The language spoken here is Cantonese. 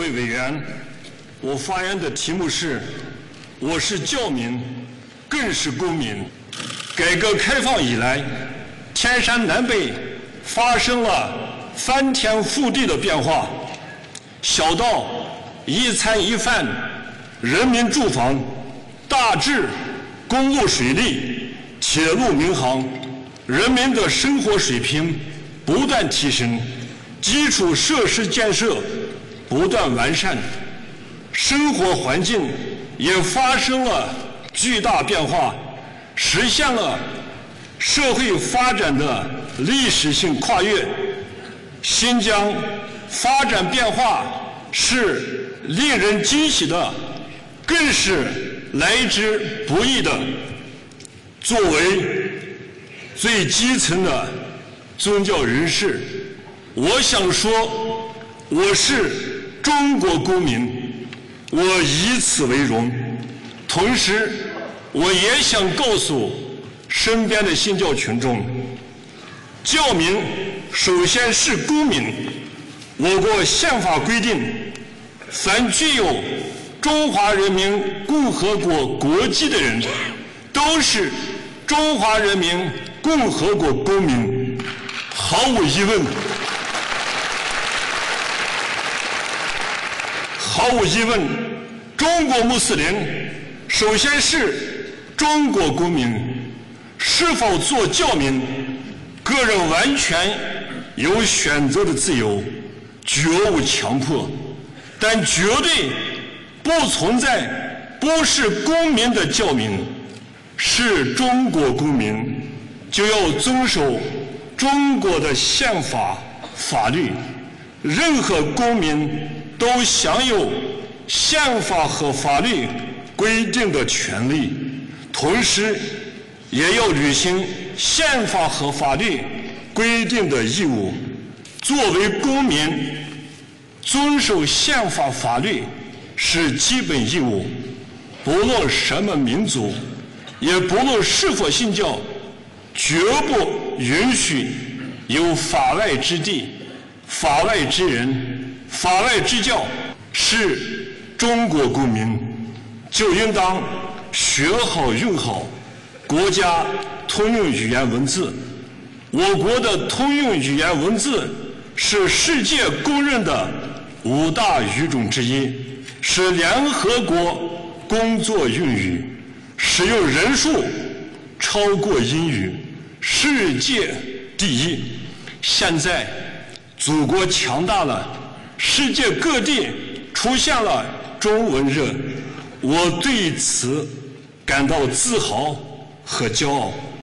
位委员，我发言的题目是：我是教民，更是公民。改革开放以来，天山南北发生了翻天覆地的变化，小到一餐一饭、人民住房，大至公路水利、铁路民航，人民的生活水平不断提升，基础设施建设不断完善，生活环境也发生了巨大变化，实现了社会发展的历史性跨越。新疆发展变化是令人惊喜的，更是来之不易的。作为最基层的宗教人士，我想说，我是中国公民，我以此为荣。同时，我也想告诉身边的信教群众，教民首先是公民。我国宪法规定，凡具有中华人民共和国国籍的人，都是中华人民共和国公民。毫无疑问，中国穆斯林首先是中国公民。是否做教民，个人完全有选择的自由，绝无强迫，但绝对不存在不是公民的教民。是中国公民，就要遵守中国的宪法法律，任何公民都享有宪法和法律规定的权利，同时也要履行宪法和法律规定的义务。作为公民，遵守宪法法律是基本义务，不论什么民族，也不论是否信教，绝不允许有法外之地、法外之人、法外之教。是中国公民，就应当学好用好国家通用语言文字。我国的通用语言文字是世界公认的5大语种之一，是联合国工作用语，使用人数超过英语，世界第一。现在祖国强大了，世界各地出现了中文热，我对此感到自豪和骄傲。